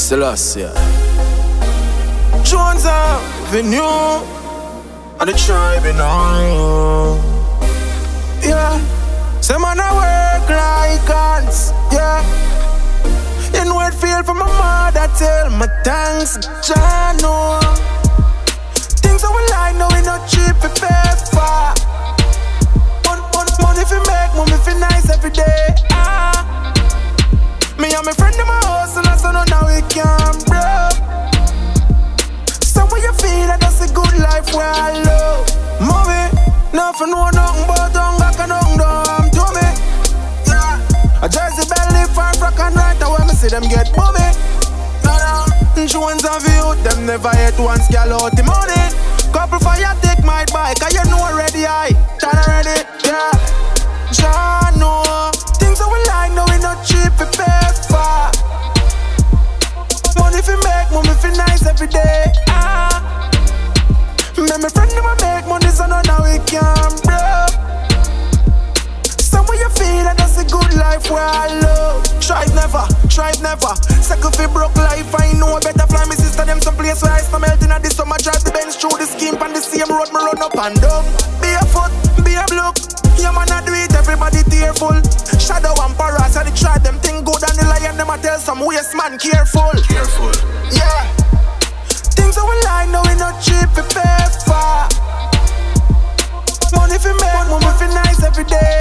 Selassie. Jones Avenue, and the tribe in all. Yeah, say man I work like ants. Yeah, you know it feel from my mother tell my thanks, Jah know. Things I will like, no we not cheap to pay for. Money fi make, money fi nice every day. Me and my friend in my house, and I said no now we can't broke. So when you feel that that's a good life where I love. Mommy, nothing know nothing but don't got nothing done to me. Yeah, I just the belly far rock and right away me see them get bummy. Jones of you, them never hit once girl out the money. Couple fire take my bike, and you know already I done already. Yeah, Jah know things I will like, no we not cheap to pay for. Money fi make, money fi nice every day. Me and my friend never make money, so no now we can't broke. Somewhere you feel that that's a good life where I love. Tribe never. Second fi broke life, I know better fly. Me sister them some place where I still melting at the summer. Drive the Benz through the scheme on the same road, me run up and down. Be a foot, be a block. Yeah man I do it, everybody tearful. Shadow and paras, and the tribe them think good and the lion them I tell some waste man careful. Yeah, things I will like, no we not cheap to pay for. Money fi make, money fi nice every day.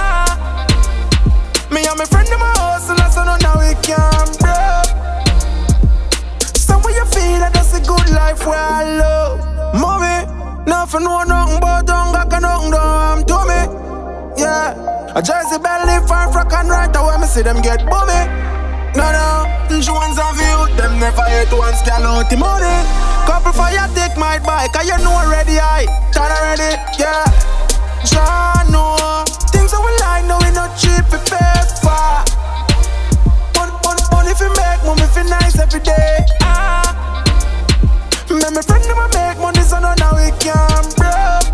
Me and my friend in my house, and I said no now we can't broke. Somewhere you feel that that's a good life where I love. Mommy, nothing know nothing but don't got nothing done to me. Yeah, I just the belly far rock and right away me see them get bummy. No, Jones of you, them never hit once girl out the money. Couple fire take my bike, and you know already I done already. Yeah, Jah know things I will like, no we not cheap to pay for. Money fi make, money fi nice every day. Me and my friend never make money, so no now we can't broke.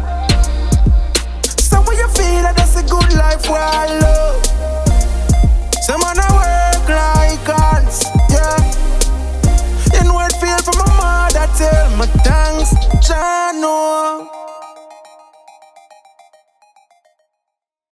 Somewhere you feel that that's a good life where I love. Say man I work